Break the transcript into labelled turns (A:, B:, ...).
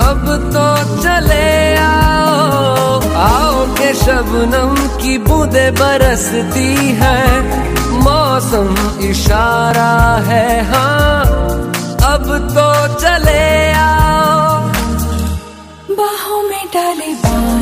A: अब तो चले आओ, आओ के शबनम की बूंदे बरसती है, मौसम इशारा है हाँ, अब तो चले आओ।
B: बाहों में डाले बांध